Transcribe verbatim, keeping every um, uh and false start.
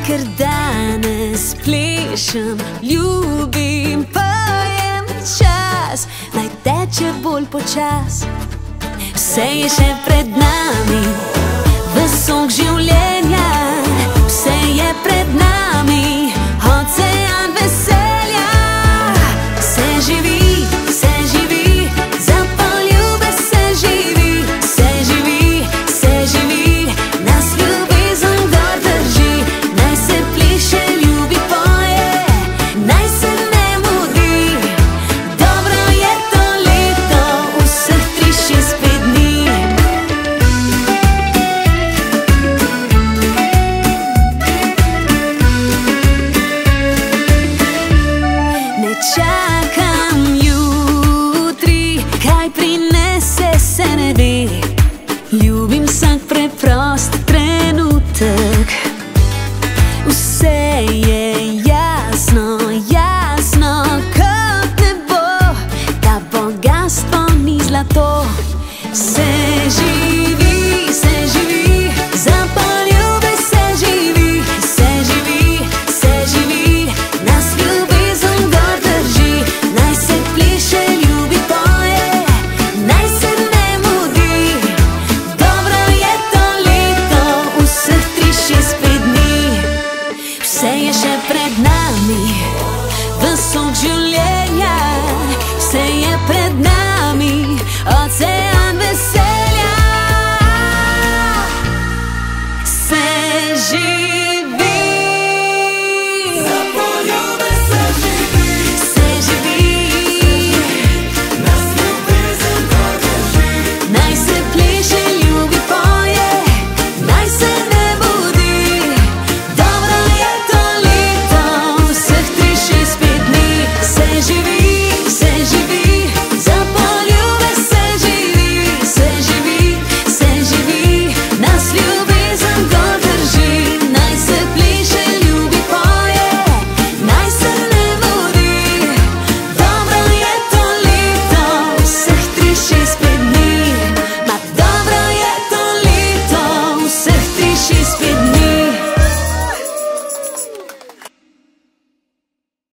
Ker danes plešem, ljubim, pojem čas, naj teče bolj počas. Vse je še pred nami, vesok življenja, vse je pred nami, ocean veselja. Se živi, se živi, za poljube se živi, se živi, se živi, nas ljubezen gor drži. Naj se pleše, ljubi, poje, naj se ne mudi. Dobro je to leto, vseh tri, šest, pet dni. Ne čakam jutri, kaj prinese, se ne ve. Ljubim vsak preprost trenutek. Vse je jasno, jasno kot nebo, da bogastvo ni zlato. Se živi, se živi, za poljube se živi, se živi, se živi, nas ljubezen gor drži. Naj se pleše, ljubi, poje, naj se ne mudi. Dobro je to leto, vseh tri, šest, pet dni. Vse je še pred nami, vesok življenja, vse je pred nami, ocean veselja. Se živi.